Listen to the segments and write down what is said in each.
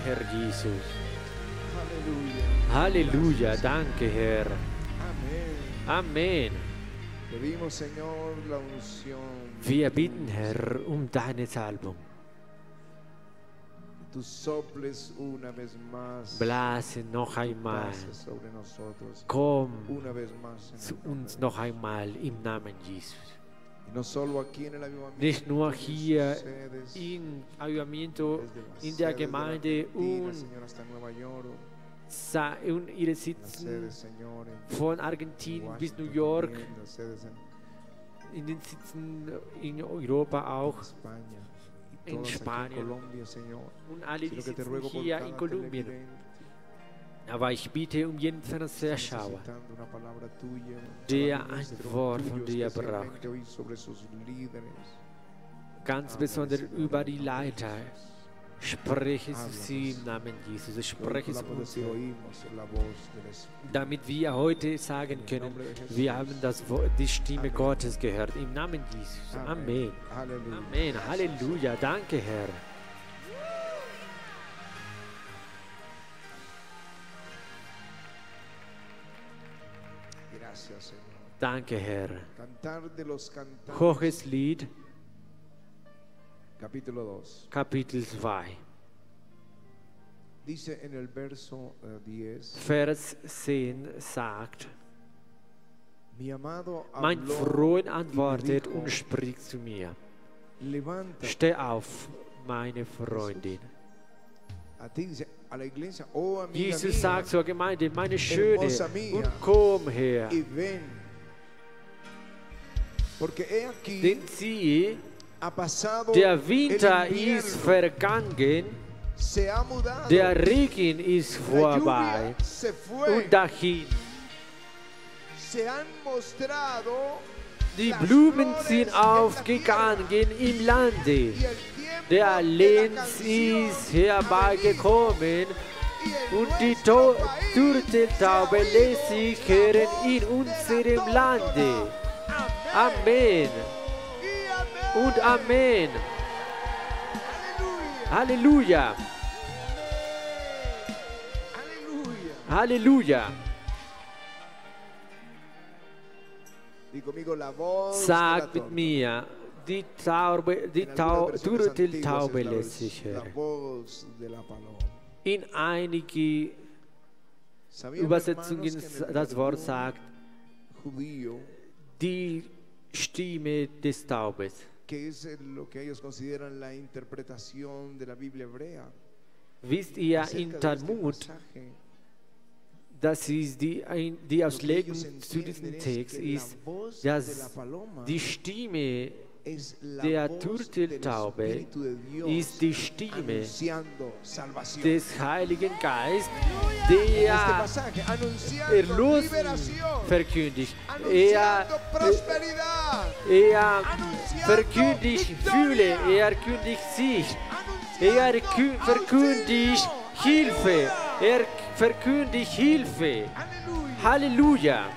Herr Jesus. Aleluya. Halleluja, danke, Herr. Amén. Amen. Pedimos, Señor, la unción. Wir bitten, Herr, um deine Salbung. Tú soples una vez más. Blase noch einmal. Pases sobre nosotros. Komm Una vez más. En zu el nombre uns de noch einmal im Namen Jesus. Y no solo aquí en el avivamiento, Nicht nur en sus hier sedes, in Avivamiento, desde las in der sedes de la Gemeinde Argentina, und Señor, hasta Nueva York, ihre las Sitzen sedes, Señor, en von Argentinien bis New Washington York, también, las sedes in den Sitzen in Europa auch, España y en todas aquí Spanien. en Colombia, Señor. und alle, die Sino que te sitzen ruego por hier cada in Kolumbien. televidente, Aber ich bitte um jeden Fernsehschauer, necesitando una palabra tuya, der palabra ein ministro Wort tuyo, von dir especialmente braucht. hoy sobre sus líderes. Ganz besonders über die Leiter. Spreche zu sie im Namen Jesus. Ich spreche Hoy zu con la uns, poder oímos la voz del Espíritu. damit wir heute sagen können, wir haben die Stimme Gottes gehört. Im Namen Jesus. Amen. Aleluya. Amen. Halleluja. Danke, Herr. Gracias, Señor. Danke, Herr. Cantar de los Cantares, Hohes Lied, capítulo 2. Kapitel 2, Dice en el verso 10, Vers 10 sagt, mi amado mein habló Freund y me antwortet dijo, und spricht zu mir, levanta steh auf, meine Freundin. a ti, dice, a la iglesia, oh amiga Jesus mía, sagt zur Gemeinde, meine Schöne, hermosa mía, und komm her. y ven, porque he aquí, Denn siehe, ha pasado der el Winter invierno, ist vergangen, se ha mudado, der Regen ist la vorbei lluvia se fue, und dahin. se han mostrado Die las Blumen flores sind en la aufgegangen im Lande. tierra, y el tiempo Der de la Lenz canción ist herbeigekommen y en und die nuestro país Turteltaube se ha lässt oído sich la hören voz in de la unserem Lande. tótora. Amen Y amén. und Amen. Aleluya. Halleluja. Aleluya. Halleluja. Di conmigo la voz Sag de mit la mir, die En algunas versiones Turteltaube antiguas lässt sich es la hören. voz de la paloma. In einigen ¿Sabían, Übersetzungen hermanos, que en el das Wort perdón sagt, judío, die Stimme des Taubes. que es lo que ellos consideran la interpretación de la Biblia hebrea? Wisst ihr, Acerca in de este Talmud, pasaje, das ist die lo Auslegung que ellos zu diesem entienden Text es que la ist, voz de la dass paloma die Stimme es la der voz Turteltaube del Espíritu de Dios ist die Stimme anunciando salvación. des Heiligen Geist, En este der pasaje, anunciando Erlösung liberación, verkündigt. anunciando prosperidad, Er anunciando verkündigt Fülle, victoria, er kündigt Sicht, anunciando verkündigt auxilio. Hilfe, Aleluya. er verkündigt Hilfe. Aleluya. Halleluja.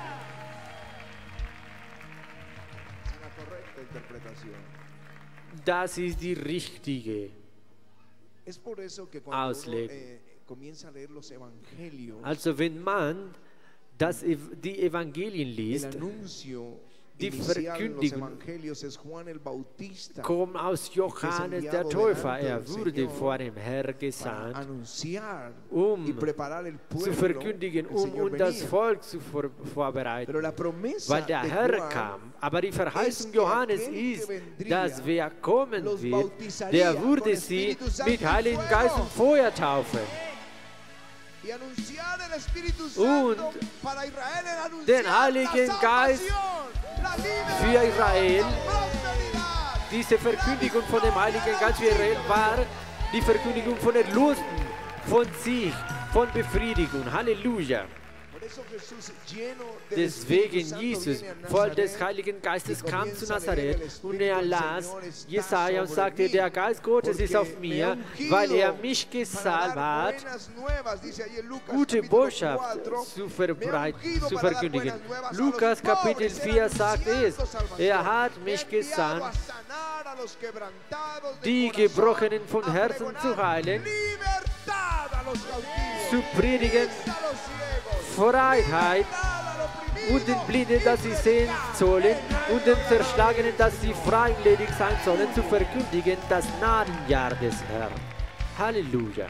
Es una correcta interpretación. Das ist die richtige. Es por eso que cuando uno, Auslegung. comienza a leer los evangelios, Also wenn man die Evangelien el liest, anuncio die inicial en los Verkündigung evangelios es Juan el Bautista kommt aus Johannes der Täufer. Er wurde vor dem Herr para gesandt, anunciar um y preparar el zu pueblo. verkündigen, El Señor und das venía. Volk zu vorbereiten. Pero la promesa Weil der de Herr Juan kam. Aber die Verheißung es que Johannes aquel que ist, vendría dass wer kommen los wird, bautizaría der würde con sie Espíritu Santo mit y Heiligen fuego. Geist und Feuer taufen. y anunciar el Espíritu Und Santo para Israel era anunciar den Heiligen la Geist salvación, la für liberación, Israel. la prosperidad. Diese Verkündigung von dem Heiligen Geist für Israel war die Verkündigung von Erlösung, von Sieg, von Befriedigung. Halleluja. Por eso Jesús, lleno del Espíritu Deswegen Santo, Jesus, viene a voll Nazaret des Heiligen Geistes, y kam zu comienza a leer, Nazareth el und Espíritu er del las Señor está Jesaja und sobre sagte, mí, der Geist Gottes ist porque auf me mir, ha ungido weil er mich para gesalbt dar hat, buenas nuevas, dice ahí en Lucas, gute capítulo Botschaft 4, zu me ha verbreiten, ungido zu para dar verkündigen. buenas nuevas a los Lukas Kapitel pobres, 4 sagt es, anunciando salvación. er hat Me ha mich enviado gesandt, a sanar a los quebrantados de die corazón, Gebrochenen von a Herzen zu pregonar heilen libertad zu predigen, Freiheit, und den Blinden, dass sie sehen sollen, und den Zerschlagenen, dass sie freiledig sein sollen, zu verkündigen das Gnadenjahr des Herrn. Halleluja.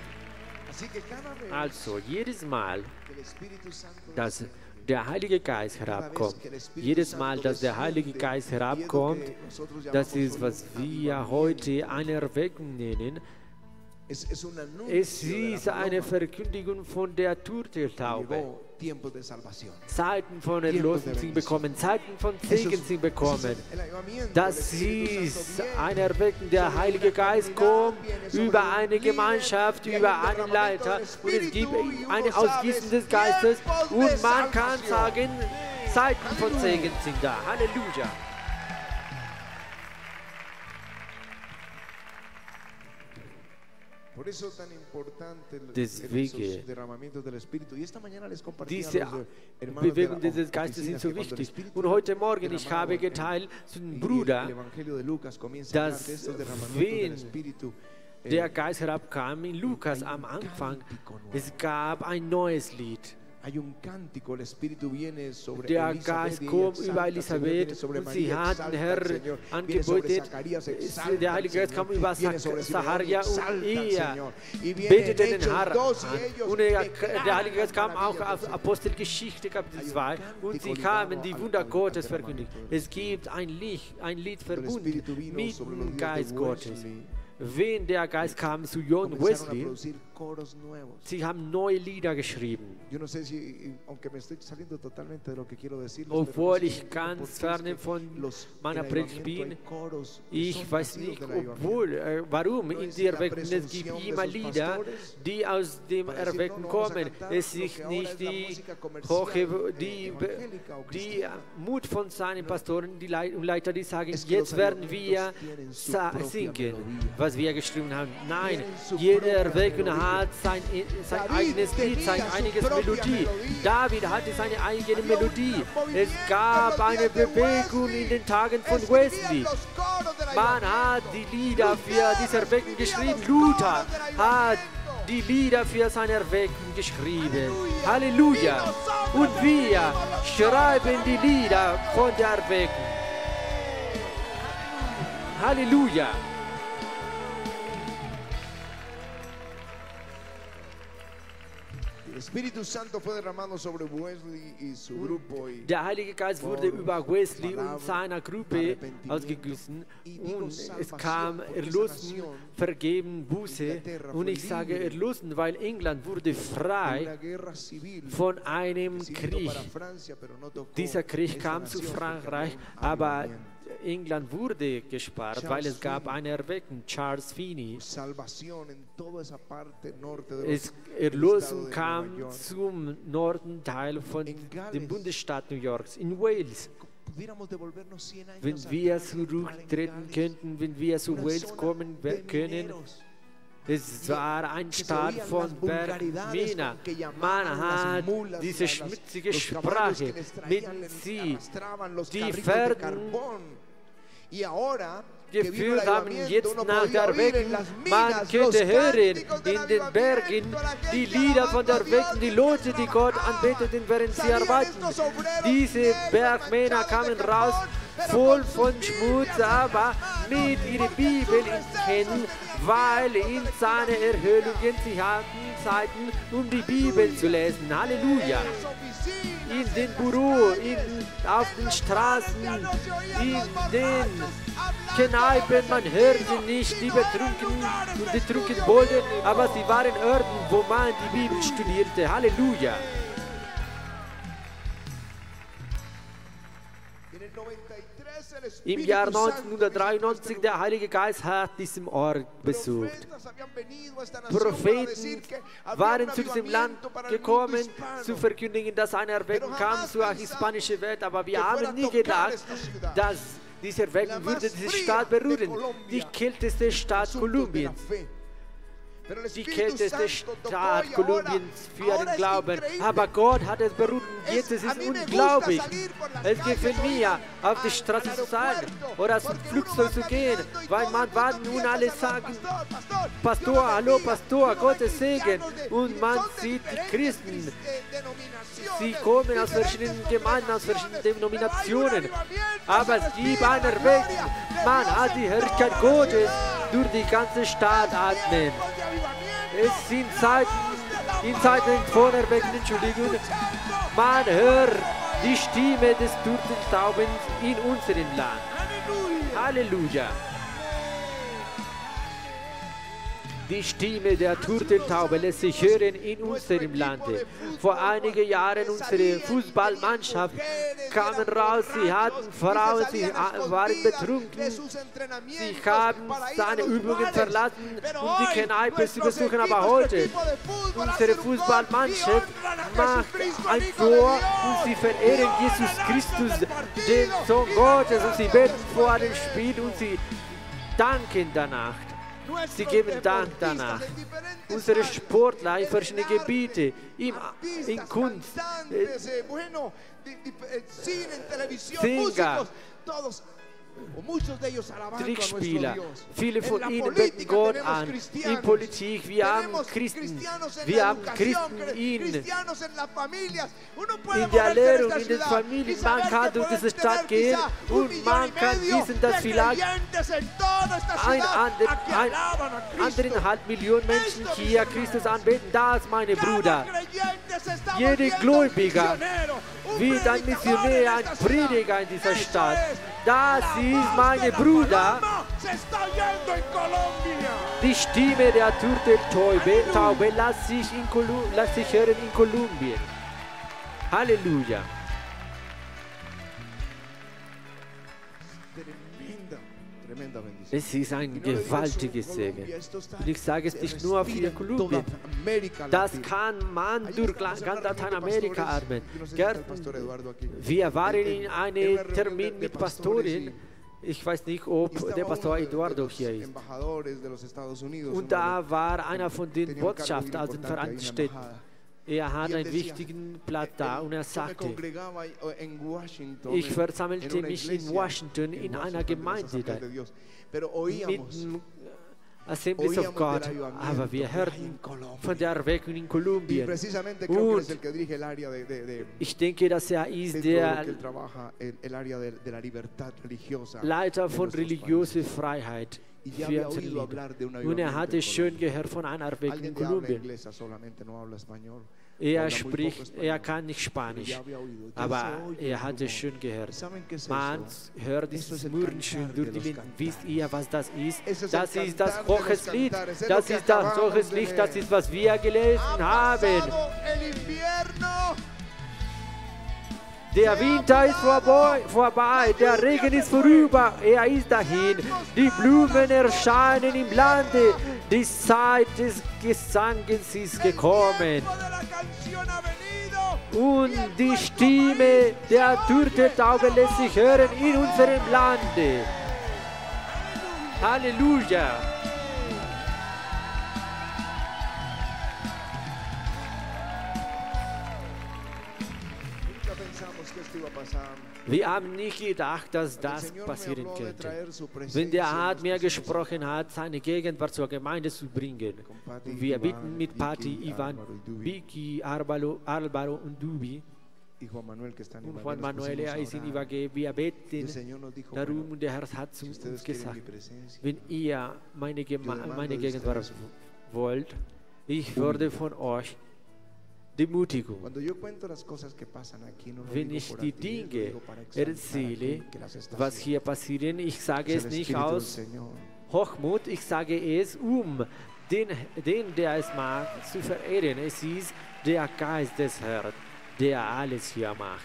Also jedes Mal, dass der Heilige Geist herabkommt, jedes Mal, dass der Heilige Geist herabkommt, das ist, was wir heute eine Erweckung nennen. Es ist eine Verkündigung von der Turteltaube. Zeiten von Erlösung sie bekommen, Zeiten von Segen sie bekommen. Das ist eine Erweckung. Der Heilige Geist kommt über eine Gemeinschaft, über einen Leiter, und es gibt ein Ausgießen des Geistes, und man kann sagen, Zeiten von Segen sind da. Halleluja. Deswegen, diese Bewegung des Geistes sind so wichtig. Und heute Morgen, ich habe geteilt zu dem Bruder, dass wenn der Geist herabkam in Lukas am Anfang, es gab ein neues Lied. Der Geist kommt über Elisabeth, und sie hat den Herrn angebetet. Der Heilige Geist kam über Zacharia, und er betete den Herrn an. Und der Heilige Geist kam auch auf Apostelgeschichte Kapitel 2, und sie kamen die Wunder Gottes verkündigt. Es gibt ein Lied verbunden mit dem Geist Gottes. Wenn der Geist kam zu John Wesley, sie haben neue Lieder geschrieben. Obwohl ich ganz ferne von meiner Predigt bin, ich weiß nicht, warum in der Erweckung. Es gibt immer Lieder, die aus dem Erweckung kommen. Es ist nicht die Mut von seinen Pastoren, die Leiter, die sagen, jetzt werden wir singen, was wir geschrieben haben. Nein, jede Erweckung hat sein eigenes Lied, sein eigenes Melodie. David hatte seine eigene Melodie. Es gab eine Bewegung in den Tagen von Wesley. Man hat die Lieder für diese Erweckung geschrieben. Luther hat die Lieder für seine Erweckung geschrieben. Halleluja! Und wir schreiben die Lieder von der Erweckung. Halleluja! Der Heilige Geist wurde über Wesley und seiner Gruppe ausgegossen, und es kam Erlösung, Vergeben, Buße. Und ich sage Erlösung, weil England wurde frei von einem Krieg. Dieser Krieg kam zu Frankreich, aber England wurde gespart, weil es gab eine Erweckung, Charles Finney. Erlösung kam zum Norden-Teil von dem Bundesstaat New Yorks, in Wales. Wenn wir zurücktreten könnten, wenn wir zu Wales kommen können, es war ein Staat von Bergmänner. Man hat diese schmutzige Sprache mit sie, die Pferden geführt haben, jetzt nach der Erweckung. Man könnte hören in den Bergen die Lieder von der Erweckung, die Leute, die Gott anbeteten, während sie arbeiten. Diese Bergmänner kamen raus, voll von Schmutz, aber mit ihrer Bibel in Händen, weil in seinen Erhöhungen sie hatten Zeiten, um die Bibel zu lesen. Halleluja! In den Büro, auf den Straßen, in den Kneipen, man hörte nicht die Betrunkenen und die Trunkenbolde, aber sie waren Orten, wo man die Bibel studierte. Halleluja! Im Jahr 1993, der Heilige Geist hat diesen Ort besucht. Propheten waren zu diesem Land gekommen, zu verkündigen, dass eine Erweckung kam zur hispanischen Welt, aber wir haben nie gedacht, dass diese Erweckung würde diese Stadt berühren, die kälteste Stadt Kolumbiens. die kälteste Staat Kolumbiens für den Glauben. Aber Gott hat es berufen. Jetzt ist es unglaublich. Es gefällt mir, auf die Straße zu sein oder zum Flugzeug zu gehen, weil man nun alle sagen, Pastor, hallo Pastor, Gottes Segen. Und man sieht die Christen, sie kommen aus verschiedenen Gemeinden, aus verschiedenen Denominationen, aber es gibt einen Weg. Man hat die Herrlichkeit Gottes durch die ganze Stadt atmen. Es sind in Zeiten von Erweckung, Entschuldigung, man hört die Stimme des Turteltaubens in unserem Land. Halleluja! Die Stimme der Turteltaube lässt sich hören in unserem Lande. Vor einigen Jahren unsere Fußballmannschaft kamen raus, sie hatten Frauen, sie waren betrunken, sie haben seine Übungen verlassen, um die Kneipe zu besuchen. Aber heute, unsere Fußballmannschaft macht ein Tor und sie verehren Jesus Christus, den Sohn Gottes, und sie beten vor dem Spiel und sie danken danach. Sie geben Dank danach. Unsere Sportler in verschiedenen Gebieten, in Kunst, Sänger, Trickspieler, viele von ihnen beten Gott an. In Politik, wir haben Christen in der Lehrung, in den Familien. Man kann durch diese Stadt gehen und man kann wissen, dass vielleicht 1,5 Millionen Menschen hier Christus anbeten. Das, meine Brüder. Jeder Gläubiger wird ein Missionär, ein Prediger in dieser Stadt. Das ist, meine Brüder, die Stimme der Turteltaube lässt sich hören in Kolumbien. Halleluja. Es ist ein gewaltiges Segen. Und ich sage es nicht nur für Kolumbien. Das kann man durch ganz Lateinamerika arbeiten. Wir waren in einem Termin mit Pastorin. Ich weiß nicht, ob der Pastor Eduardo hier ist. Und da war einer von den Botschaftern, also den Verantwortlichen. Er hat einen wichtigen Platz da und er sagte, ich versammelte mich in Washington in einer Gemeinde da, mit dem Assemblies of God, aber wir hörten von der Erweckung in Kolumbien. Und ich denke, dass er ist der Leiter von religiöser Freiheit. Und er hatte schön gehört von einer Erweckung in Kolumbien. Er kann nicht Spanisch, aber er hatte schön gehört. Man hört dieses Murren schön durch die Linden. Wisst ihr, was das ist? Das ist das hohes Lied. Das ist das hohes Lied. Das ist, was wir gelesen haben. Der Winter ist vorbei, der Regen ist vorüber, er ist dahin. Die Blumen erscheinen im Lande, die Zeit des Gesanges ist gekommen. Und die Stimme der Turteltaube lässt sich hören in unserem Lande. Halleluja! Wir haben nicht gedacht, dass das passieren könnte. Wenn der Herr mir gesprochen hat, seine Gegenwart zur Gemeinde zu bringen. Wir bitten mit Patti, Ivan, Vicky, Álvaro und Dubi. Und Juan Manuel, er ist in Ibagué. Wir beten darum und der Herr hat zu uns gesagt, wenn ihr meine Gegenwart wollt, ich würde von euch Demutigung. Wenn ich die Dinge erzähle, was hier passiert, ich sage es nicht aus Hochmut, ich sage es, den, der es mag, zu verehren. Es ist der Geist des Herrn, der alles hier macht.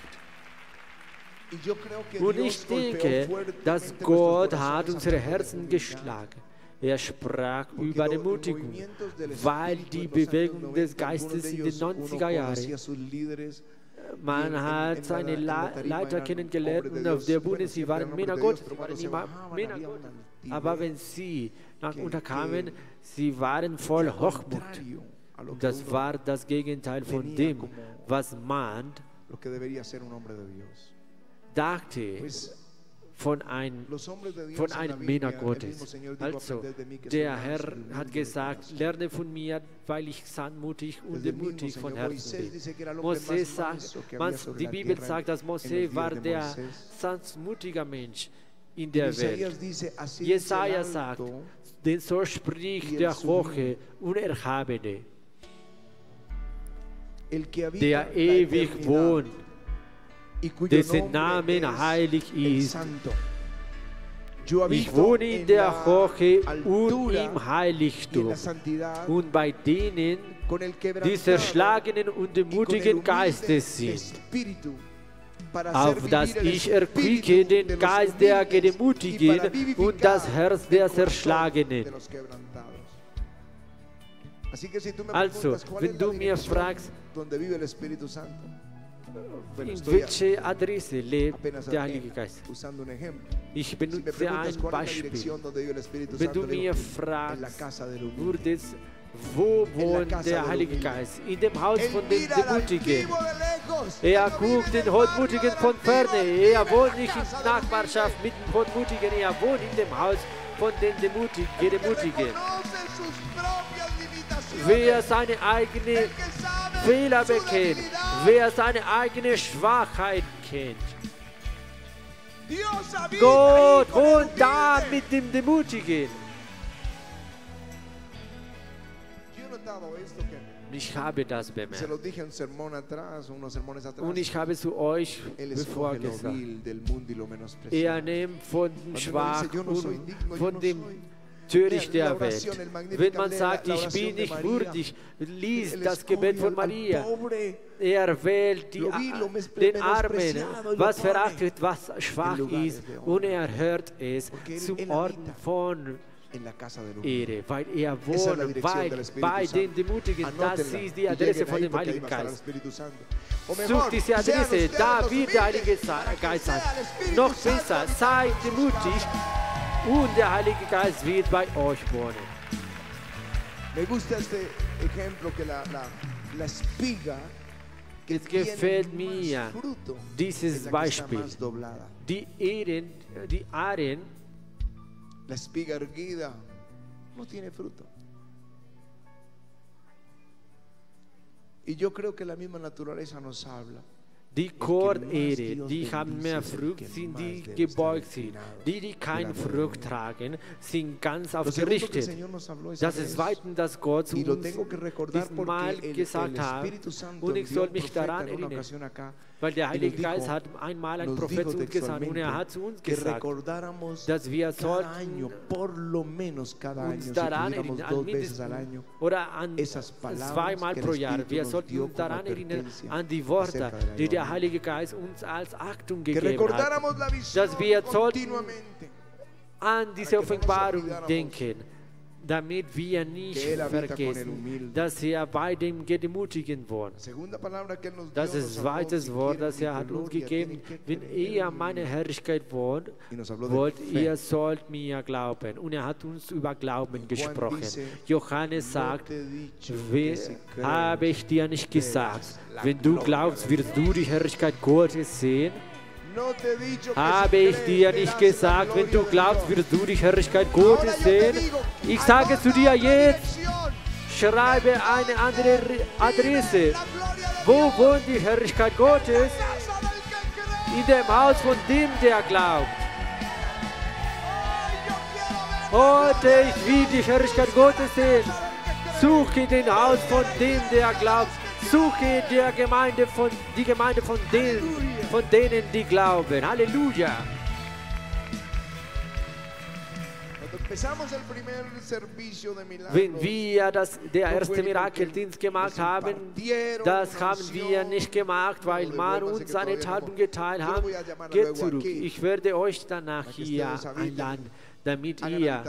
Und ich denke, dass Gott hat unsere Herzen geschlagen. Er sprach über Demutigung, weil die Bewegung des Geistes in den 90er Jahren Man hat seine Leiter kennengelernt und auf der Bühne, sie waren Männer Gottes, sie waren immer Männer Gottes. Aber wenn sie nach unten kamen, sie waren voll Hochmut. Das war das Gegenteil von dem, was man dachte von einem Männer Gottes. Also, der Herr hat gesagt, lerne von mir, weil ich sanftmütig und demütig von Herzen bin. Mose sagt, die Bibel sagt, dass Mose war der sanftmütige Mensch in der Welt. Jesaja sagt, denn so spricht der Hohe und Erhabene, der ewig wohnt, dessen Name heilig ist. Ich wohne in der Höhe und im Heiligtum und bei denen, die zerschlagenen und demütigen Geistes sind, auf dass ich erquicke den Geist der Gedemütigen und das Herz der Zerschlagenen. Also, wenn du mir fragst, in welche Adresse lebt der Heilige Geist? Ich benutze ein Beispiel. Wenn du mir fragst, wo wohnt der Heilige Geist? In dem Haus von den Demütigen. Er guckt den Hochmutigen von ferne. Er wohnt nicht in Nachbarschaft mit den Hochmutigen. Er wohnt in dem Haus von den Demütigen. Wer seine eigenen Fehler bekennt, wer seine eigene Schwachheit kennt. Gott wohnt da mit dem Demütigen. Ich habe das bemerkt. Und ich habe zu euch bevor gesagt, er nimmt von dem Schwachen und von dem Töricht der Welt. Wenn man sagt, ich bin nicht würdig, liest das Gebet von Maria. Er wählt den Armen, was verachtet, was schwach ist, und er hört es zum Ort von Ehre, weil er wohnt bei den Demütigen. Das ist die Adresse von dem Heiligen Geist. Sucht diese Adresse, da wird der Heilige Geist sein. Noch besser, seid demütig und der Heilige Geist wird bei euch wohnen. Es gefällt mir dieses Beispiel. Die Ahren, la espiga erguida no tiene fruto. Y yo creo que la misma naturaleza nos habla. Die Kornähre, die haben mehr Frucht, sind die gebeugt sind. Die kein Frucht tragen, sind ganz aufgerichtet. Das ist zweitens, dass Gott zu uns diesmal gesagt hat, und ich soll mich daran erinnern, weil der Heilige Geist hat einmal ein Prophet zu uns gesagt, und er hat zu uns gesagt, dass wir sollten uns daran erinnern, oder an zweimal pro Jahr, wir sollten uns daran erinnern, an die Worte, die der Heilige Geist uns als Achtung gegeben hat, dass wir sollten an diese Offenbarung denken, damit wir nicht vergessen, dass er bei dem Gedemütigen wohnt. Das ist das zweite Wort, das er hat uns gegeben. Wenn ihr meine Herrlichkeit wollt, ihr sollt mir glauben. Und er hat uns über Glauben gesprochen. Johannes sagt, habe ich dir nicht gesagt, wenn du glaubst, wirst du die Herrlichkeit Gottes sehen? Habe ich dir nicht gesagt, wenn du glaubst, wirst du die Herrlichkeit Gottes sehen? Ich sage zu dir jetzt, schreibe eine andere Adresse. Wo wohnt die Herrlichkeit Gottes? In dem Haus von dem, der glaubt. Heute, ich will die Herrlichkeit Gottes sehen. Suche den Haus von dem, der glaubt. Suche die Gemeinde von denen, die glauben. Halleluja. Wenn wir der erste Mirakeldienst gemacht haben, das haben wir nicht gemacht, weil man uns seine Taten geteilt hat. Geht zurück. Ich werde euch danach hier einladen, damit ihr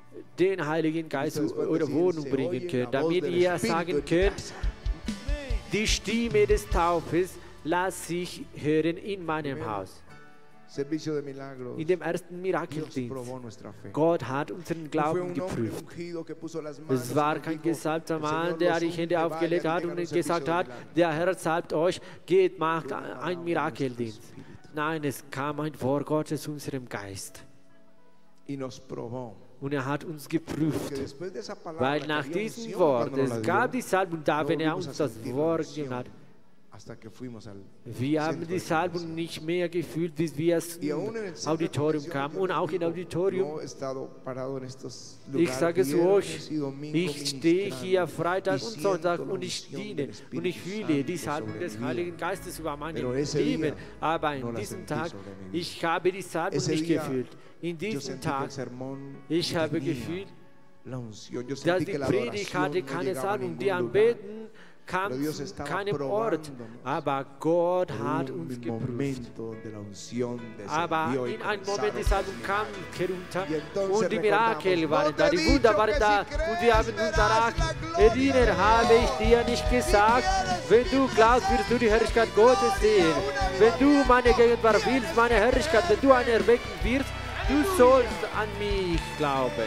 den Heiligen Geist zu eurer Wohnung bringen könnt, damit ihr sagen könnt, Die Stimme des Taufes lässt sich hören in meinem Haus. Servicio de milagros. In dem ersten Dios Mirakeldienst. probó nuestra fe. Gott hat unseren Fue Glauben un hombre geprüft. ungido que puso las manos Es war y kein dijo, gesalbter "El Mann, Señor der los die unge, Hände aufgelegt vayan hat y und hagan gesagt servicio hat, de milagros". der Herr salbt euch, geht, macht einen Mirakeldienst. Nein, es kam ein Wort Gottes zu unserem Geist. Y nos probó. Und er hat uns Porque geprüft. después de esa palabra Weil que nach había diesem unción Wort, cuando nos la es dio, gab die Salbung da, no wenn er volvimos uns a das sentir la Wort unción gegeben hat. hasta que fuimos al Wir haben centro die de Salbung iglesia. nicht mehr gefühlt, bis wir Y aún en el ins centro de Auditorium convención, kamen. yo Und auch les im digo, Auditorium, yo he estado parado en estos ich lugares sage es viernes euch, y domingo ich stehe hier ministrando Freitag y und siento Sonntag la und ich unción diene del und Espíritu ich fühle die Santo Salbung sobre des mi Heiligen vida. Geistes über mein Pero ese Leben. día Aber no in la diesem sentí Tag, sobre mi vida. ich habe die Salbung Ese nicht día gefühlt. In Yo diesem sentí que Tag, el sermón ich no habe tenía gefühlt, la unción. Yo dass sentí die que la Predigt hatte adoración no keine llegaba a Salbung, die ningún lugar. Anbeten kam Pero Dios zu estaba keinem Ort. probándonos. Aber Gott Pero hat hubo uns un geprüft. momento donde la unción Aber descendió y in einem comenzaron Moment die los Salbung kam milagros. herunter Y entonces und die recordamos, Mirakel waren "No da, te die he Wunder dicho waren que da si und wir haben crees, uns danach verás la gloria erinnert, de habe ich Dios. dir nicht gesagt, quieres wenn du glaubst, wirst du die Herrlichkeit Gottes sehen. Wenn du meine Gegenwart willst, meine Herrlichkeit, wenn du eine erwecken wirst, du sollst an mich glauben.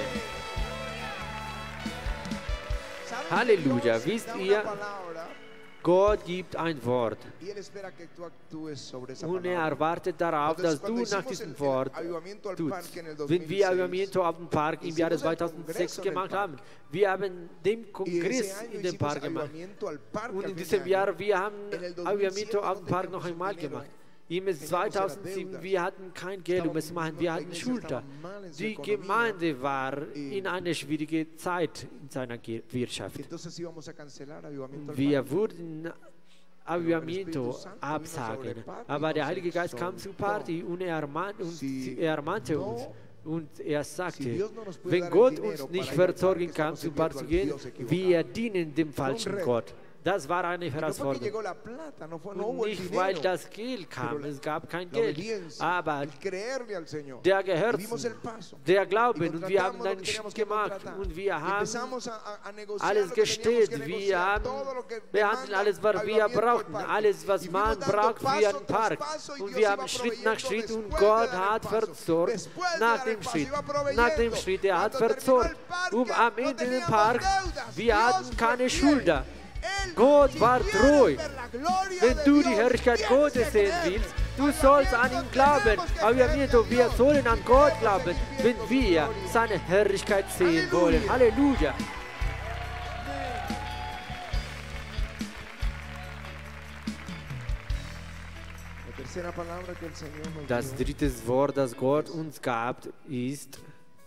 Halleluja, wisst ihr, Gott gibt ein Wort und er erwartet darauf, dass du nach diesem Wort tust. Wenn wir Avivamiento auf dem Park im Jahre 2006 gemacht haben, wir haben den Kongress in dem Park gemacht und in diesem Jahr, wir haben Avivamiento auf dem Park noch einmal gemacht. Im 2007, wir hatten kein Geld, um es zu machen, wir hatten Schulter. Die Gemeinde war in einer schwierigen Zeit in seiner Wirtschaft. Wir wurden Avivamiento absagen, aber der Heilige Geist kam zur Party und er ermahnte uns. Und er sagte, wenn Gott uns nicht versorgen kann, zur Party zu gehen, wir dienen dem falschen Gott. Das war eine Herausforderung. Und nicht, weil das Geld kam, es gab kein Geld, aber der Gehirn, der Glauben, und wir haben einen Schritt gemacht und wir haben alles gestellt, wir haben behandelt alles, was wir brauchten, alles, was man braucht für einen Park. Und wir haben Schritt nach Schritt und Gott hat versorgt, nach dem Schritt, er hat versorgt. Und am Ende im Park, wir hatten keine Schulter. Gott war treu. Wenn du die Herrlichkeit Gottes sehen willst, du sollst an ihn glauben. Aber wir sollen an Gott glauben, wenn wir seine Herrlichkeit sehen wollen. Halleluja. Das dritte Wort, das Gott uns gab, ist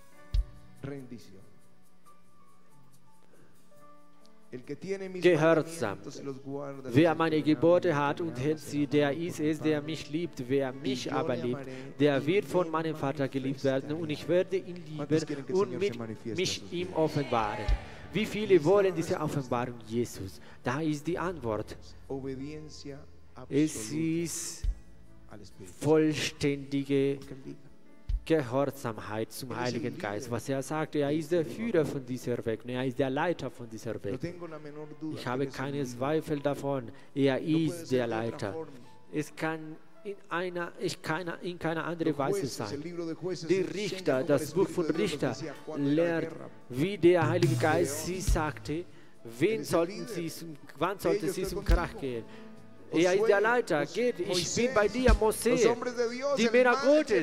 Gehorsam. Wer meine Gebote hat und hält sie, der ist es, der mich liebt. Wer mich aber liebt, der wird von meinem Vater geliebt werden und ich werde ihn lieben und mich ihm offenbaren. Wie viele wollen diese Offenbarung Jesus? Da ist die Antwort. Es ist vollständige Gehorsamkeit zum Heiligen Geist. Was er sagt, er ist der Führer von dieser Weg, er ist der Leiter von dieser Weg. Ich habe keinen Zweifel davon, er ist der Leiter. Es kann in keiner anderen Weise sein. Die Richter, das Buch von Richter, lehrt, wie der Heilige Geist sie sagte, wann sollten sie zum Krach gehen. Er ist der Leiter, geht, ich bin bei dir, Mose, die Männer Gottes.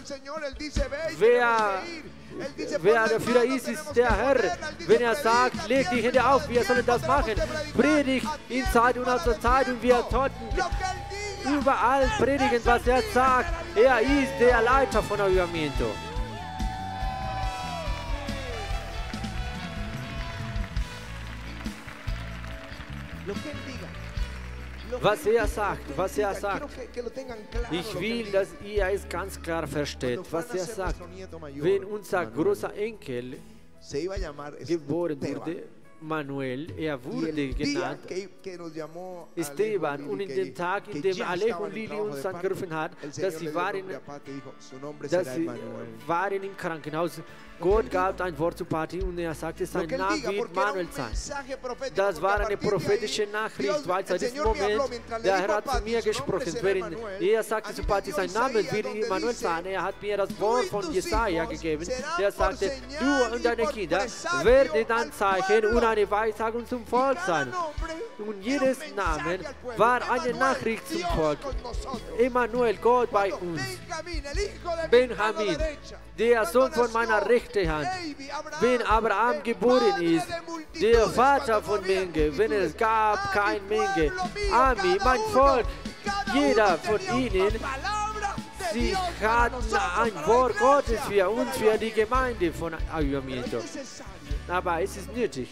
Wer der Führer ist, ist der Herr. Wenn er sagt, leg die Hände auf, wir sollen das machen. Predigt in Zeit und außer Zeit und wir sollten überall predigen, was er sagt. Er ist der Leiter von Avivamiento. Was er sagt. Ich will, dass ihr es ganz klar versteht, was er sagt. Wenn unser großer Enkel geboren wurde, Manuel, wurde genannt Esteban, und in dem Tag, in dem Alejo und Lili uns angegriffen hat, dass sie waren im Krankenhaus. Gott gab ein Wort zu Patti und er sagte, sein Name wird Manuel sein. Das war eine prophetische Nachricht, weil seit diesem Moment, der Herr hat zu mir gesprochen. Er sagte zu Patti, sein Name wird Manuel sein. Er hat mir das Wort von Jesaja gegeben. Er sagte, du und deine Kinder werden ein Zeichen und eine Weissagung zum Volk sein. Und jedes Name war eine Nachricht zum Volk. Emmanuel, Gott bei uns. Benjamin, der Sohn von meiner rechten Hand. Wenn Abraham geboren ist, der Vater von Menge, wenn es gab kein Menge. Ami, mein Volk, jeder von ihnen, sie hatten ein Wort Gottes für uns, für die Gemeinde von Ayuamiento. Aber es ist nötig,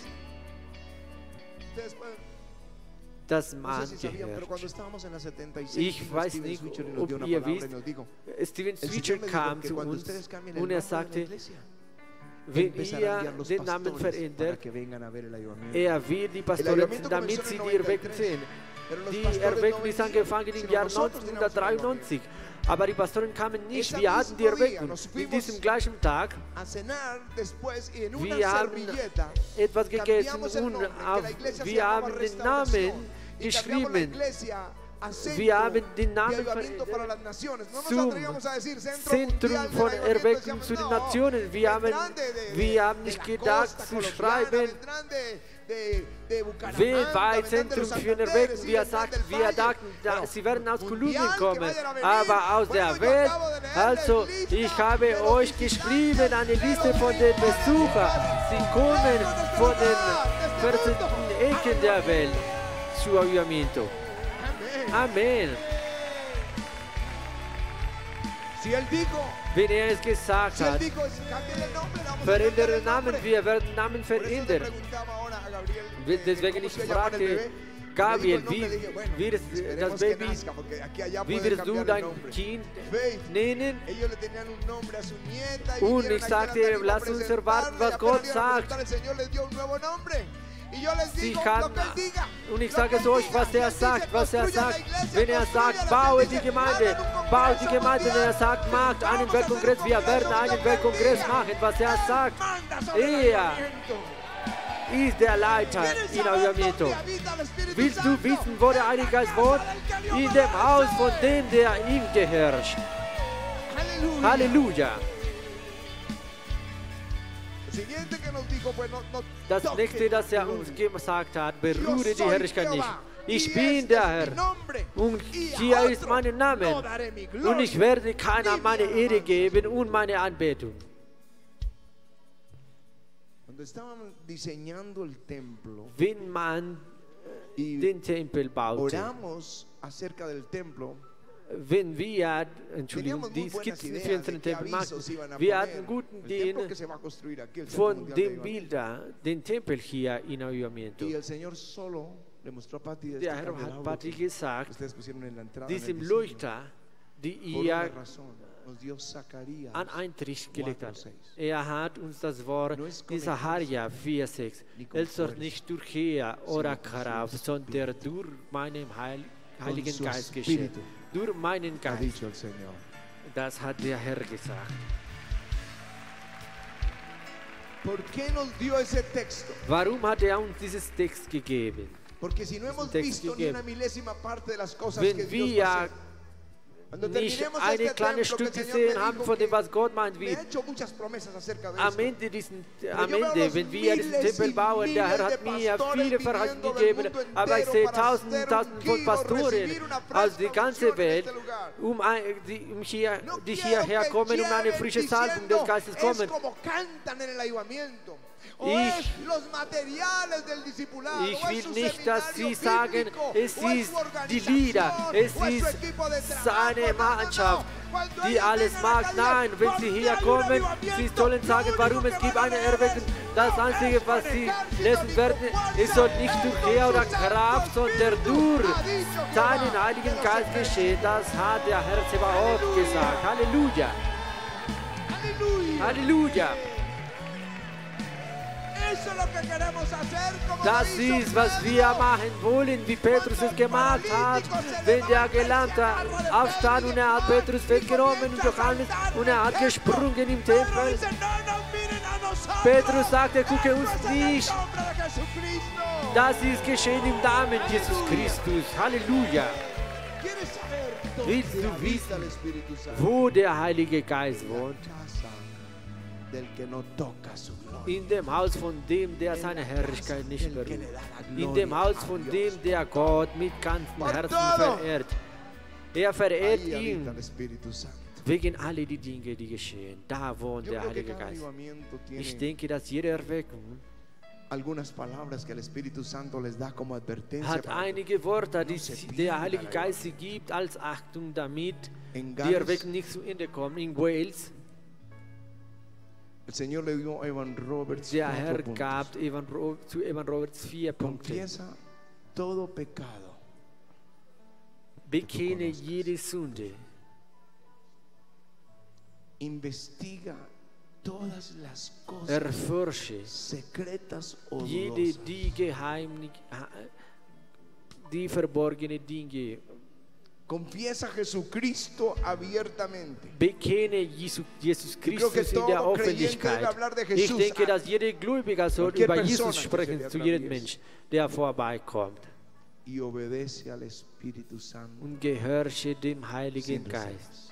dass man gehört. Ich weiß nicht, ob ihr wisst, Steven Switcher kam zu uns und er sagte, wenn ihr den Namen verändert, er wird die Pastoren, damit sie die Erweckung sehen. Die Erweckung ist angefangen im Jahr 1993. Aber die Pastoren kamen nicht. Wir hatten die Erweckung. In diesem gleichen Tag, wir haben etwas gegessen und wir haben den Namen geschrieben. Wir haben den Namen zum Zentrum von Erweckung zu den Nationen. Wir haben nicht gedacht zu schreiben, weltweit Zentrum für Erweckung. Wir dachten, sie werden aus Kolumbien kommen, aber aus der Welt. Also, ich habe euch geschrieben, eine Liste von den Besuchern. Sie kommen von den verschiedenen Ecken der Welt zu Ayuamiento. Amen. Wenn er es gesagt hat, verändere den Namen, wir werden den Namen verändern. Deswegen ich fragte Gabriel, wie wirst du dein Kind nennen? Und ich sagte, lass uns erwarten, was Gott sagt. Und ich sage es euch, was er sagt. Wenn er sagt, baue die Gemeinde, und er sagt, macht einen Weltkongress, wir werden einen Weltkongress machen, was er sagt. Er ist der Leiter in Ayuamiento. Willst du wissen, wo der Heilige Geist wohnt? In dem Haus von dem, der ihm gehört. Halleluja. Das nächste, das er uns gesagt hat, berühre die Herrlichkeit nicht. Ich bin der Herr und hier ist mein Name und ich werde keiner meine Ehre geben und meine Anbetung. Wenn man den Tempel baute, wenn wir, Entschuldigung, die Skizzen für unseren Tempel machen, wir hatten guten Ideen von dem Bilder, den Tempel hier in Ayuamiento. Der Herr hat Patti gesagt, diesem Leuchter, die ihr an Eintritt gelegt hat. Er hat uns das Wort in Sacharja 4,6. Es soll nicht durch Heer oder Kraft, sondern durch meinen Heiligen Geist geschehen. Durch meinen Geist. Das hat der Herr gesagt. Warum hat er uns dieses Text gegeben? Wenn wir nicht eine kleine Stück gesehen haben von dem, was Gott meint, wie am Ende, wenn wir diesen Tempel bauen, der Herr hat mir viele Verheißungen gegeben, aber ich sehe Tausende von Pastoren aus der ganzen Welt, die hierher kommen, um eine frische Salbung des Geistes kommen. Ich will nicht, dass Sie sagen, es ist die Lieder, es ist seine Mannschaft, die alles mag. Nein, wenn Sie hier kommen, Sie sollen sagen, warum es gibt eine Erweckung. Das Einzige, was Sie lesen werden, es soll nicht durch Heer oder Kraft, sondern durch seinen Heiligen Geist geschehen. Das hat der Herr Zebaoth gesagt. Halleluja. Halleluja. Das ist, was wir machen wollen, wie Petrus es gemacht hat. Wenn der Gelernte aufstand und er hat Petrus festgenommen und Johannes und er hat gesprungen im Tempel. Petrus sagte, gucke uns nicht. Das ist geschehen im Namen Jesus Christus. Halleluja. Willst du wissen, wo der Heilige Geist wohnt? In dem Haus von dem, der seine Herrlichkeit nicht berührt. In dem Haus von dem, der Gott mit ganzem Herzen verehrt. Er verehrt ihn wegen all die Dinge, die geschehen. Da wohnt der Heilige Geist. Ich denke, dass jede Erweckung hat einige Worte, die der Heilige Geist sie gibt, als Achtung, damit die Erweckung nicht zu Ende kommt. In Wales, der Herr gab zu Evan Roberts 4 Punkte. Bekenne jede Sünde. Erforsche jede die verborgene Dinge. Confiesa a Jesucristo abiertamente. Bekenne Jesus Christus in der Öffentlichkeit. Ich denke, dass jeder Gläubiger soll über Jesus sprechen, zu jedem Mensch, der vorbeikommt. Und gehorche dem Heiligen Geist.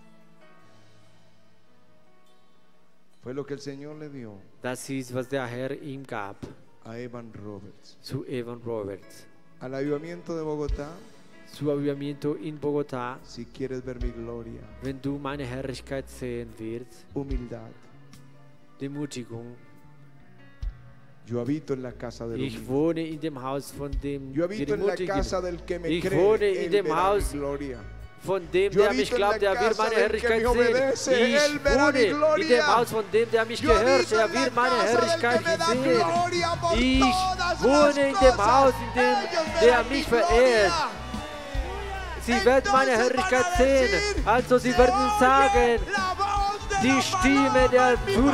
Das ist, was der Herr ihm gab. Zu Evan Roberts. Al avivamiento de Bogotá. Zu Avivamiento in Bogotá. Si quieres ver mi gloria. Wenn du meine Herrlichkeit sehen wirst. Humildad. Demutigung. Yo habito en la casa del Ich wohne in dem Haus von dem Yo habito en la casa del que me Ich cree, wohne in dem Haus von dem, der mich glaubt, er wird meine Herrlichkeit sehen. Ich wohne in dem Haus von dem, der mich gehört, er wird meine Herrlichkeit sehen. Ich wohne in dem Haus, in dem der mich verehrt. Sie werden meine Herrlichkeit sehen. Also sie werden sagen, die Stimme der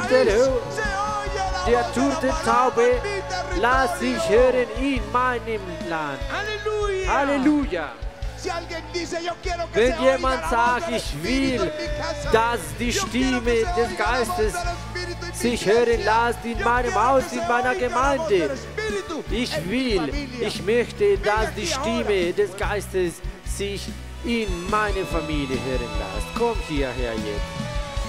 Turteltaube, lass sich hören in meinem Land. Halleluja. Wenn jemand sagt, ich will, dass die Stimme des Geistes sich hören lässt in meinem Haus, in meiner Gemeinde. Ich möchte, dass die Stimme des Geistes sich in meine Familie hören lässt. Komm hierher jetzt.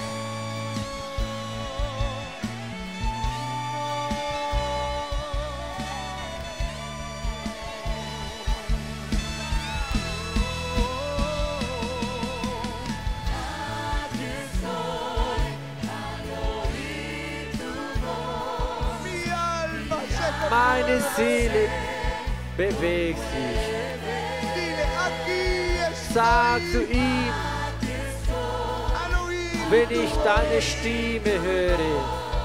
Meine Seele bewegt sich. Sag zu ihm, wenn ich deine Stimme höre.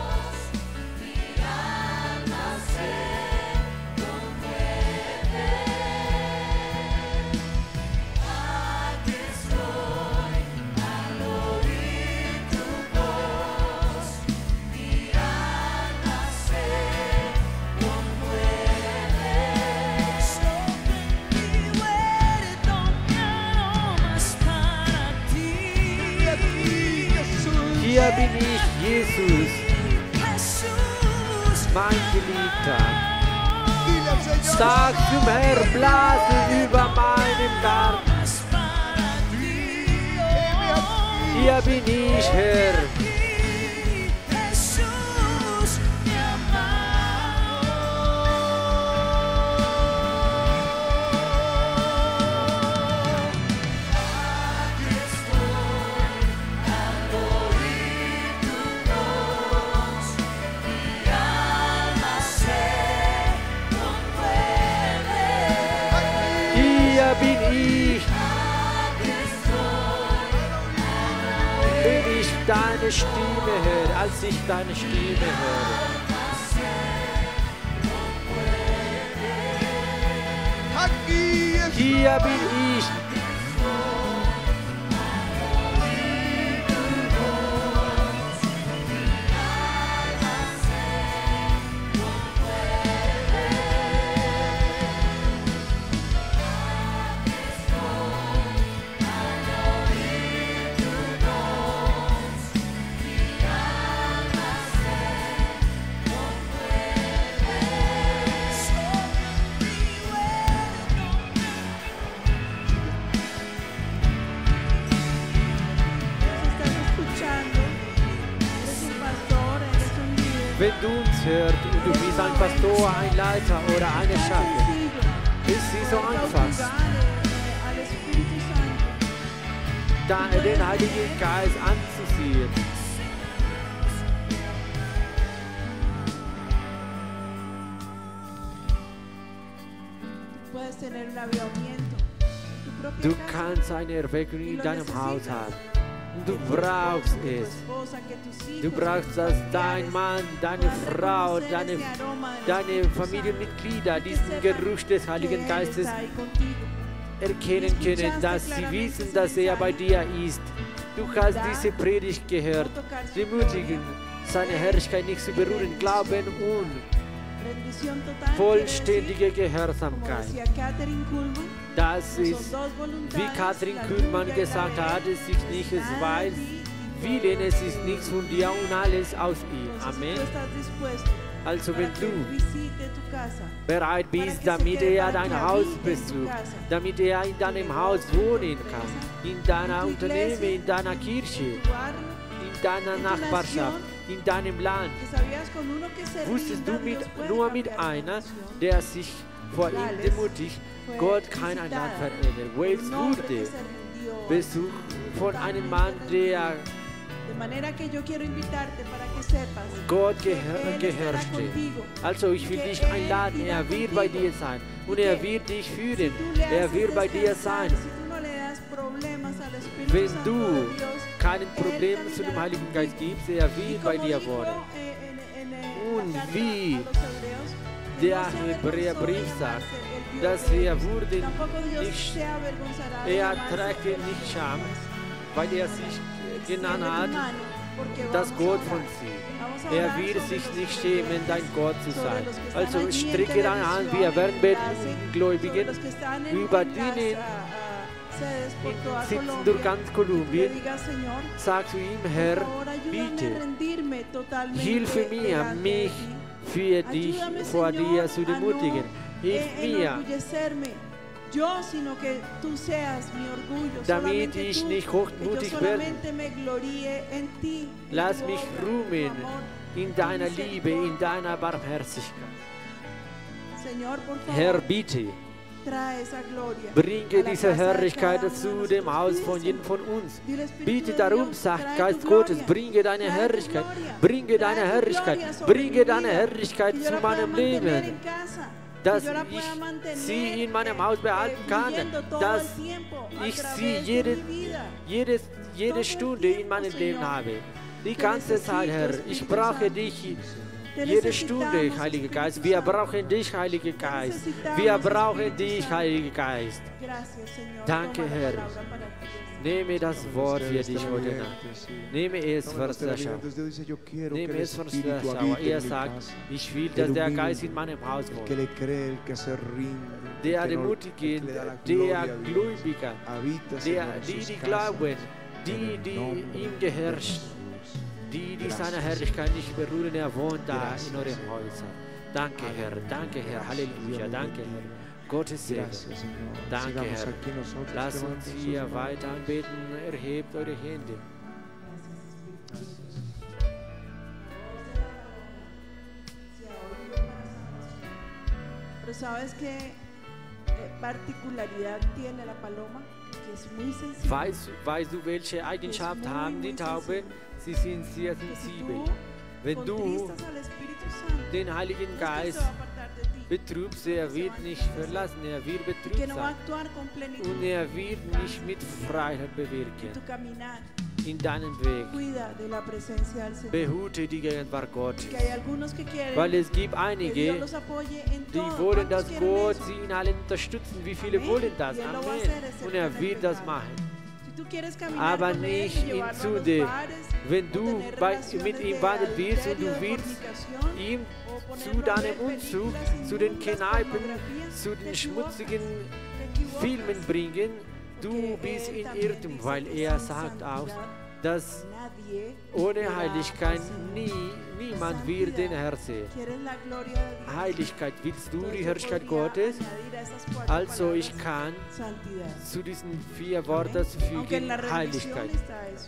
Hier bin ich, Jesus, mein Geliebter. Sag zum Herrn, blase über meinem Garten. Hier bin ich, Herr. Deine Stimme höre, als ich deine Stimme höre. Hier bin ich. wenn du uns hörst und du bist ein Pastor, ein Leiter oder eine Schafe, ist sie so einfach, den Heiligen Geist anzuziehen. Du kannst eine Erweckung in deinem Haus haben. Du brauchst es. Du brauchst, dass dein Mann, deine Frau, deine Familienmitglieder diesen Geruch des Heiligen Geistes erkennen können, dass sie wissen, dass er bei dir ist. Du hast diese Predigt gehört. Demütigen, seine Herrlichkeit nicht zu berühren, Glauben und vollständige Gehorsamkeit. Das ist, wie Katrin Kuhlmann gesagt hat, es ist nicht es weiß, Willen, es ist nichts von dir und alles aus ihm. Amen. Also wenn du bereit bist, damit er dein Haus besucht, damit er in deinem Haus wohnen kann, in deiner Unternehmen, in deiner Kirche, in deiner Nachbarschaft, in deinem Land. Wusstest du nur mit einer, der sich vor ihm demütigt, Gott kann ein Land verändern. Wales wurde besucht von einem Mann, der Gott gehorchte. Also ich will dich einladen, er wird bei dir sein und er wird dich führen, er wird bei dir sein. Wenn du keinen Problem zu dem Heiligen Geist gibst, er wird bei dir wohnen. Und wie der Hebräerbrief sagt, dass er wurde nicht, er trägt nicht Scham, weil er sich genannt hat, das Gott von sie. Er wird sich nicht schämen, dein Gott zu sein. Also strecke deine Hand, wir werden beten, Gläubigen, über denen sitzen durch ganz Kolumbien. Sag zu ihm, Herr, bitte, hilfe mir, mich für dich vor dir zu demütigen. Hilf mir, damit ich nicht hochmutig werde. Lass mich ruhen in deiner Liebe, in deiner Barmherzigkeit. Herr, bitte, bringe diese Herrlichkeit zu dem Haus von jedem von uns. Bitte darum, sagt Geist Gottes, bringe deine Herrlichkeit, bringe deine Herrlichkeit, bringe deine Herrlichkeit zu meinem Leben, dass ich sie in meinem Haus behalten kann, dass ich sie jede Stunde in meinem Leben habe. Die ganze Zeit, Herr, ich brauche dich. Jede Stunde, Heiliger Geist. Wir brauchen dich, Heiliger Geist. Wir brauchen dich, Heiliger Geist. Danke, Herr. Nehme das Wort für dich heute Nacht. Nehme es für Sascha. Nehme es für Sascha. Er sagt, ich will, dass der Geist in meinem Haus wohnt. Der Demütige, der Gläubiger, die glauben, die ihm gehorchen, die seine Herrlichkeit nicht berühren, er wohnt da in eurem Häuser. Danke, Herr, Halleluja, danke, Herr. Gottes Segen. Danke, Herr. Lasst uns hier weiter anbeten. Erhebt eure Hände. Pero sabes qué particularidad tiene la paloma, que es muy sensible. Weißt du, welche Eigenschaft haben die Tauben? Sie sind sehr sensibel. Wenn du den Heiligen Geist betrübst, er wird nicht verlassen, er wird betrübt sein. Und er wird nicht mit Freiheit bewirken. In deinem Weg. Behüte die Gegenwart Gottes. Weil es gibt einige, die wollen, dass Gott sie in allen unterstützen. Wie viele wollen das? Amen. Und er wird das machen. Aber nicht in Sünde. Wenn du mit ihm wandeln willst und du willst ihm zu deinem Umzug, zu den Kneipen, zu den schmutzigen Filmen bringen, du bist in Irrtum, weil er sagt auch, dass ohne Heiligkeit niemand wird den Herrn sehen. Heiligkeit, willst du die Herrlichkeit Gottes? Also ich kann zu diesen 4 Worten fügen, Heiligkeit.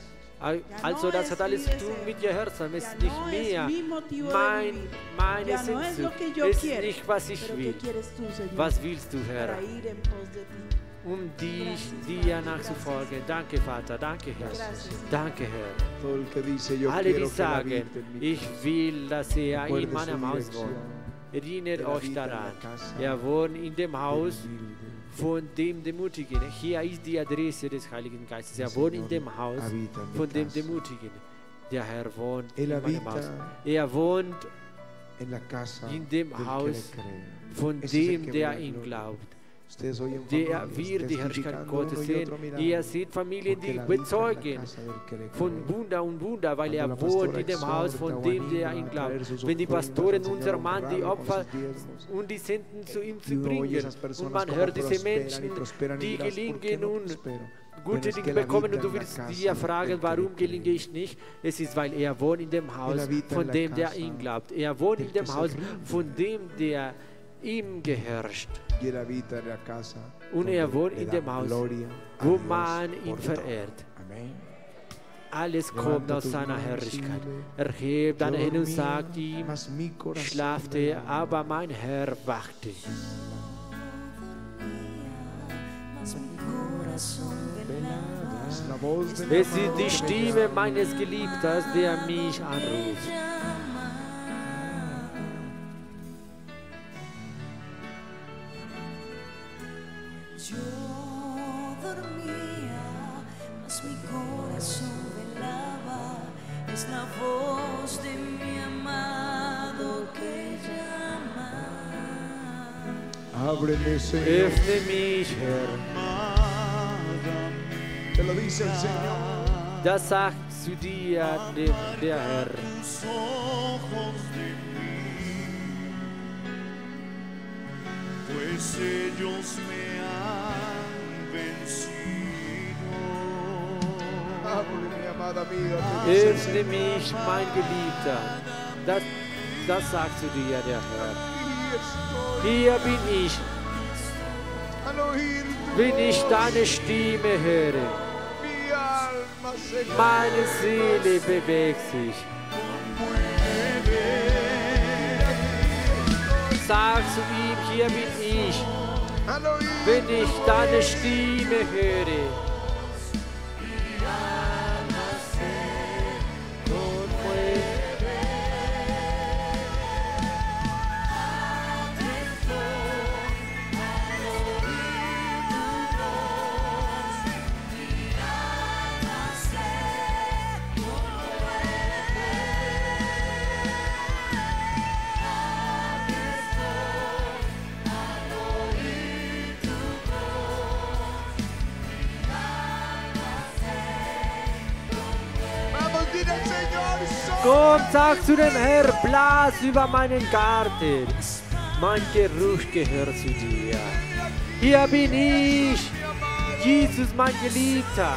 Also das hat alles zu tun mit Gehorsam, es ist nicht mehr meine Sehnsucht, es ist nicht, was ich will. Was willst du, Herr? Um dir nachzufolgen. Danke, Vater, danke, Herr. Danke, Herr. Alle, die sagen, ich will, dass er in meinem Haus wohnt. Erinnert euch daran, er wohnt in dem Haus von dem Demutigen. Hier ist die Adresse des Heiligen Geistes. Er wohnt in dem Haus von dem Demutigen. Der Herr wohnt in meinem Haus. Er wohnt in dem Haus von dem, der ihn glaubt. Der wird die Herrlichkeit Gottes sehen. Ihr seht Familien, die bezeugen von Wunder und Wunder, weil er wohnt in dem Haus von dem, der ihn glaubt. Wenn die Pastoren unser Mann die Opfer und die Senden zu ihm zu bringen und man hört diese Menschen, die gelingen und gute Dinge bekommen und du willst dir fragen, warum gelinge ich nicht? Es ist, weil er wohnt in dem Haus von dem, der ihn glaubt. Er wohnt in dem Haus von dem, der ihm geherrscht. Und er wohnt in dem Haus, wo man ihn verehrt. Alles kommt aus seiner Herrlichkeit. Erhebt deine Hände und sagt ihm, schlafte, aber mein Herr wachte. Es ist die Stimme meines Geliebten, der mich anruft. Yo dormía, mas mi corazón velaba, es la voz de mi amado que llama. Ábreme, Señor. Öffne mich, Herr. Te lo dice el Señor. Das sagt zu dir der Herr. Pues ellos me han vencido. Ábreme, mi amada mía. Te dice el Öffne Señor. mich, mein Geliebter. Das sagt zu dir der Herr. Hier bin ich, Al oír tu wenn ich deine Stimme höre. mi alma se Meine Seele bewegt sich. Sag zu ihm, hier bin ich, Al oír wenn ich deine Stimme höre. Vamos, dile al Señor. Komm, sag zu dem Herr, blas über meinen Garten. Mein Geruch gehört zu dir. Hier bin ich, Jesus, mein Geliebter.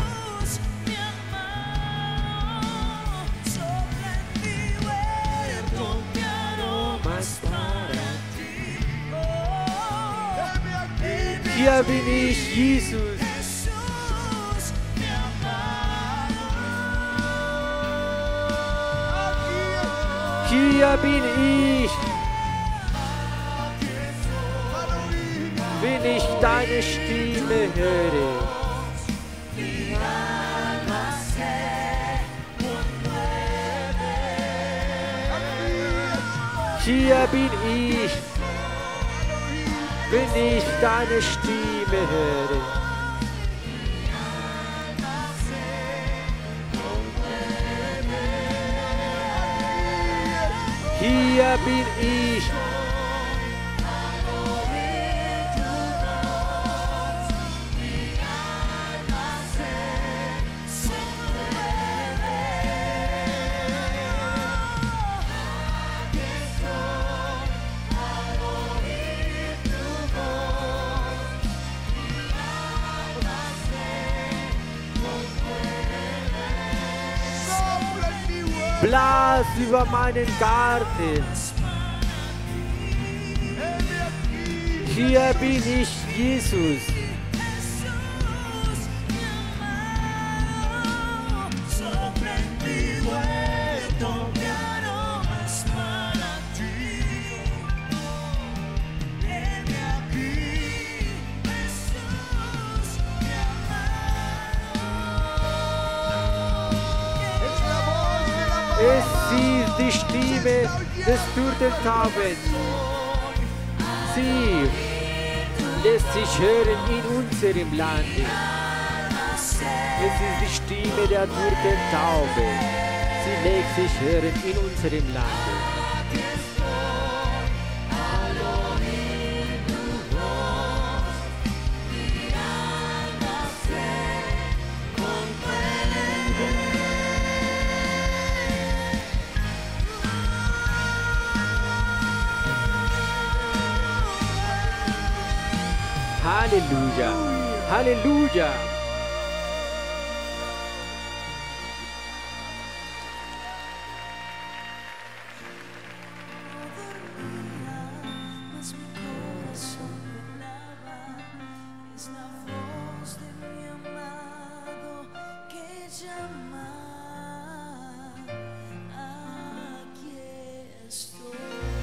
Hier bin ich, Jesus. Hier bin ich, wenn ich deine Stimme höre. Hier bin ich, wenn ich deine Stimme höre. Hier bin ich. Sopla en mi huerto. Blas über meinen Garten. Heme aquí. Hier bin ich, Jesus. Sopla Es ist die Stimme des Turteltaubens. Sie lässt sich hören in unserem Lande. Es ist die Stimme der Turteltaube. Sie lässt sich hören in unserem Lande. Halleluja, Halleluja. Mas mi corazón velaba, es la voz de mi amado que llama. Aquí estoy.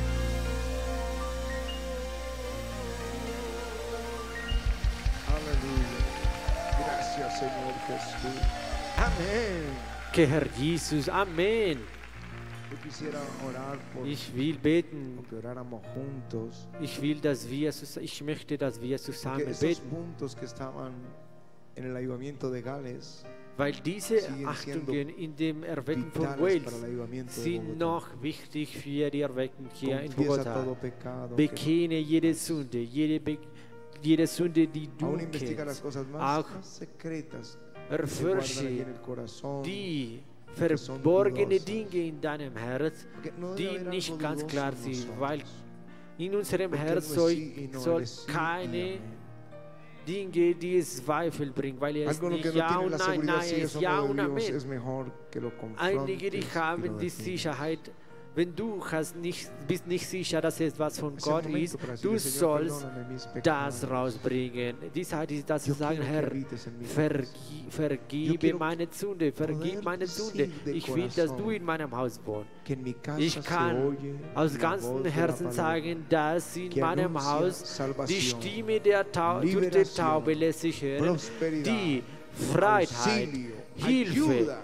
Aleluya. Gracias, Señor Jesús. Amén. Que Herr Jesus, Amen. Yo quisiera orar por Ich will beten. que oráramos juntos. Ich möchte, dass wir Porque zusammen esos beten, puntos que estaban en el avivamiento de Gales weil diese siguen Achtungen in dem Erwecken von vitales Wales para el avivamiento de sind Bogotá. noch wichtig für die Erweckung hier in Confiesa Bogotá. todo pecado. Bekenne jede Sünde, jede Sünde, die du Aún investiga las kennst. cosas Auch más secretas que se guardan allí en erforsche el corazón. die que son verborgene dudosas. Dinge in deinem Herz, Porque no debe die haber nicht algo ganz dudoso klar en sind, nosotros. weil in unserem Porque Herz no es sí y no soll es sí y keine amén. Dinge, die es Zweifel bringen, weil er ist Algo en lo nicht que no Ja tiene und la Nein, seguridad Nein, si er ist eso Ja no und de Dios, Amen. es mejor que lo Einige, die confrontes y haben lo die defines. Sicherheit, wenn du bist nicht sicher, dass es was von Es el Gott momento ist, para du decirle, Señor, sollst perdóname mis das pecados. rausbringen. Die Zeit ist, dass Yo du sagen, quiero que Herr, habites en mi vergib quiero meine Sünde, vergib poder meine Sünde. decir de Ich will, dass du corazón in meinem Haus wohnst. Que en mi casa Ich se kann oye aus la voz ganzem de la Herzen palabra, sagen, dass in que meinem anuncia Haus die salvación, Stimme der liberación, Taube lässt sich hören, prosperidad, die Freiheit, auxilio, Hilfe, ayuda.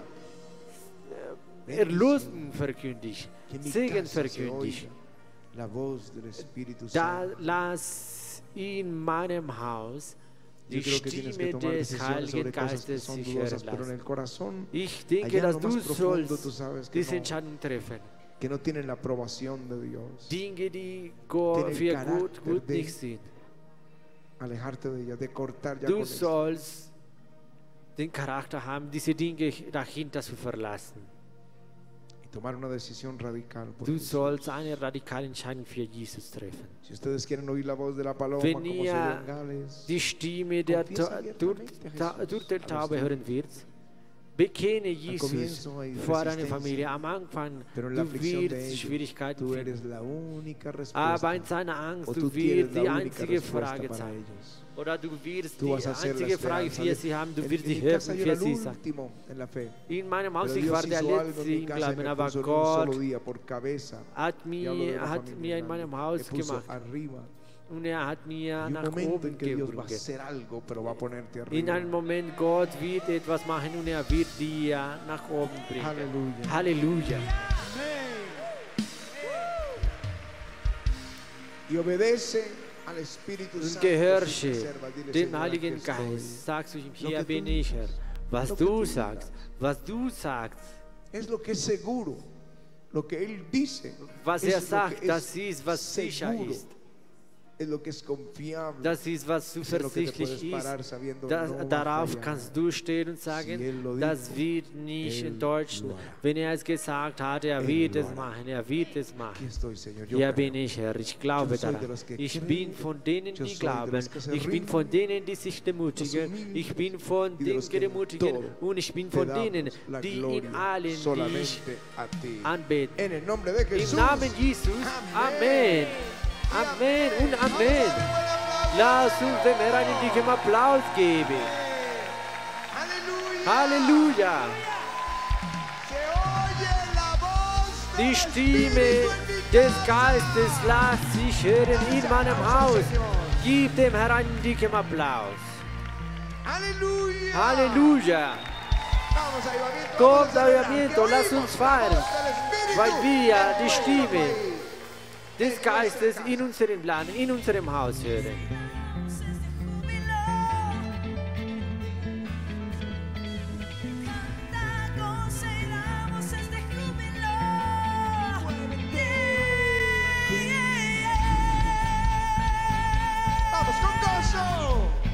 Erlösung verkündigt, Que en mi Segen casa se verkündigt. oiga la voz del Espíritu Da Santo. lass in meinem Haus die Yo creo que tienes que Stimme tomar des decisiones Heiligen sobre cosas que Geistes son sich dudosas, hören pero en lassen. el corazón, Ich denke, allá en dass lo du más profundo, tú sollst sabes que diese no, Entscheidung treffen. que no tienen la aprobación de Dios. Dinge, die Tienen für Charakter gut de- nicht sind. Alejarte de ella, de cortar ya Du con esto. sollst den Charakter haben, diese Dinge dahinter zu verlassen. Y tomar una decisión radical. por Du Jesús. sollst eine radikale Entscheidung für Jesus treffen. Si ustedes quieren oír la voz de la paloma, Wenn como se oyó ihr en Gales, die Stimme der Confiesa abiertamente a Jesús. Turteltaube hören wirst, bekenne Jesus comienzo hay vor deiner resistencia, Familie. Am Anfang, pero en la du aflicción de wirst ellos, Schwierigkeiten tú finden. eres la única Aber respuesta. in seiner Angst, O du tú tienes wirst la die única einzige respuesta Frage para sein. ellos. Oder du wirst Tú die vas a ser la einzige Frage esperanza. für sie haben, du wirst sie En mi casa helfen yo für era sie el sein. último en la fe. In meinem Pero Haus, ich Dios war der hizo algo Letzte en mi im casa y Glauben, me aber puso en un solo Gott día por cabeza. hat Y hablo de la mir familia in meinem grande. Haus Me puso gemacht arriba. und er hat mir Y un nach momento oben en que Dios va a gebracht. hacer algo, pero va a ponerte In arriba. einem Moment, Gott wird etwas machen und er wird dir nach oben bringen. Halleluja. Halleluja. Y obedece al Espíritu Und Santo. gehorche sin reserva. Dile, dem Señor, Heiligen aquí estoy. Geist. Sagst du ihm, Lo hier que bin tú ich, Herr. Was Lo que du tú sagst, was du sagst, Es lo que es seguro. Lo que Él dice. was es er lo sagt, que das ist, was sicher seguro. ist. Es lo que es confiable. Das ist, was Es en lo que te zuversichtlich puedes ist. parar sabiendo Das, no va a darauf fallar. kannst du stehen und Si sagen, él lo das dijo, wird nicht él enttäuschen. lo hará. Wenn er es gesagt hat, er Él wird lo es hará. machen, er wird es Aquí machen. estoy, Señor. Yo Hier creo. bin ich, Herr, ich glaube Yo soy de daran. los que Ich creen. bin von denen, Yo die soy de glauben. los que se Ich bin rinden. von denen, die sich Los demutigen. humildes. Ich bin von Y de den los que en Gedemutigen todo und ich bin te von damos denen, la die in gloria allen dich solamente a ti. anbeten. En el nombre de Jesús. Im Namen Jesus. Amen. Amen und Amen. Lass uns dem Herrn einen dicken Applaus geben. Aleluya. Halleluja. Se oye la voz Die del Stimme Espíritu en mi des casa. Geistes lässt sich hören in meinem Haus. Gib dem Herrn einen dicken Applaus. Aleluya. Halleluja. Kommt Avivamiento, lass uns feiern, weil wir die Stimme des Geistes in unseren Planen, in unserem Haus hören. Vamos con gozo.